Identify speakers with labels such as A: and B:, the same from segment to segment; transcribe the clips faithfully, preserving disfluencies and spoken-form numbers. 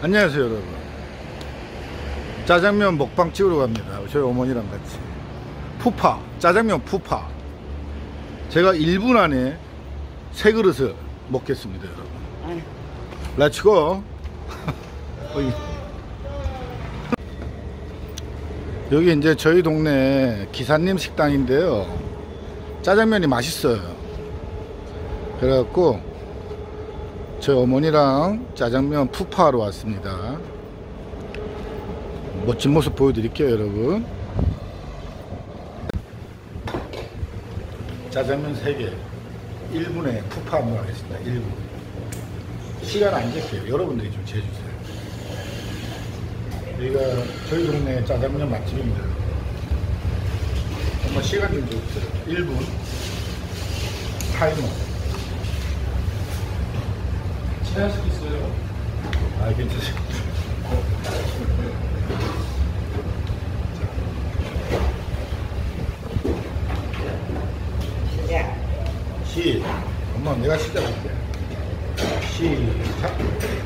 A: 안녕하세요 여러분. 짜장면 먹방 찍으러 갑니다. 저희 어머니랑 같이. 푸파 짜장면 푸파. 제가 일 분 안에 세 그릇을 먹겠습니다 여러분. 렛츠고. 여기 이제 저희 동네 기사님 식당인데요, 짜장면이 맛있어요. 그래갖고 저희 어머니랑 짜장면 푸파하러 왔습니다. 멋진 모습 보여드릴게요 여러분. 짜장면 세 개 일 분에 푸파 한번 하겠습니다. 일 분 시간 안 재게요. 여러분들이 좀 재주세요. 여기가 저희 동네 짜장면 맛집입니다. 한번 시간 좀 줘주세요. 일 분 타이머.
B: 체할 수 있어요.
A: 아, 괜찮아요.
C: 시작.
A: 시. 엄마, 내가 시작할게. 시작.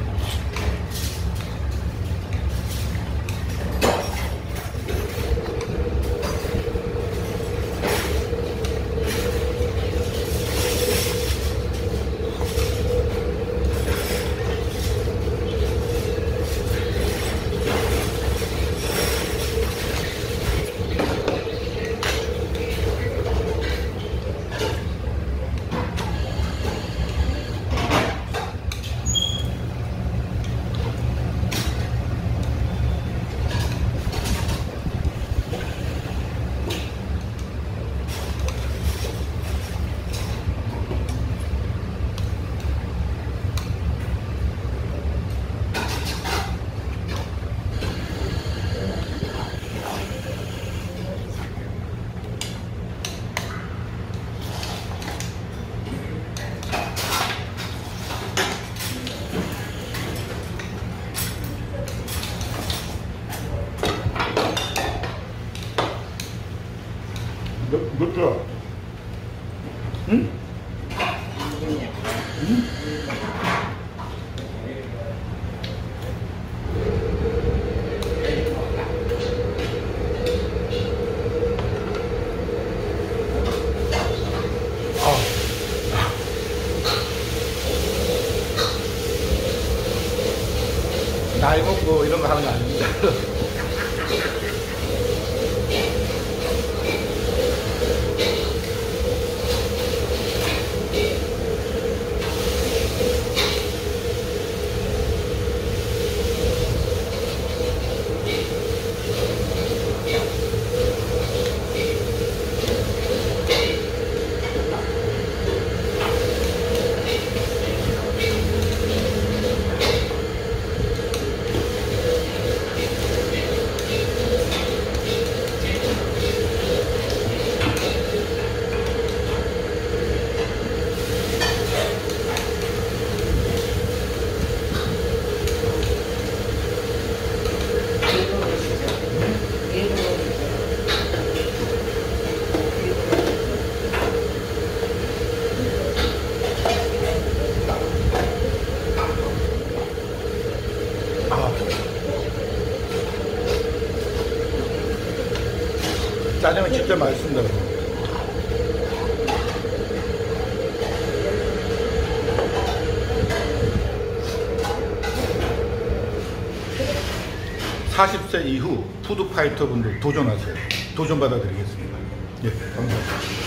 A: 몇, 몇 개? 응? 응? 나이 먹고 이런 거 하는 거 아닙니다. 짜장면 진짜 맛있습니다. 사십 세 이후 푸드파이터 분들 도전하세요. 도전 받아드리겠습니다. 예, 감사합니다.